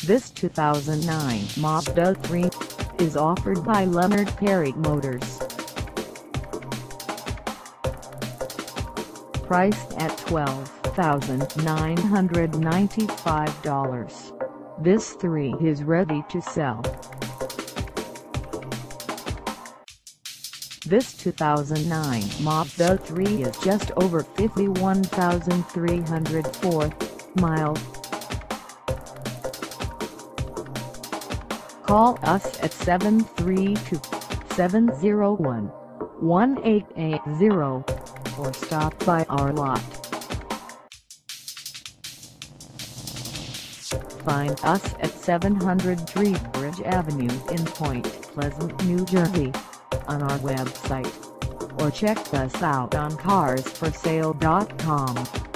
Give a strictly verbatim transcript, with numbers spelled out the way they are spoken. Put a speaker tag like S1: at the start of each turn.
S1: This two thousand nine Mazda three is offered by Leonard Motors. Priced at twelve thousand nine hundred ninety-five dollars, this three is ready to sell. This two thousand nine Mazda three is just over fifty-one thousand three hundred four miles. Call us at seven three two, seven zero one, one eight eight zero or stop by our lot. Find us at seven hundred Bridge Avenue in Point Pleasant, New Jersey, on our website, or check us out on cars for sale dot com.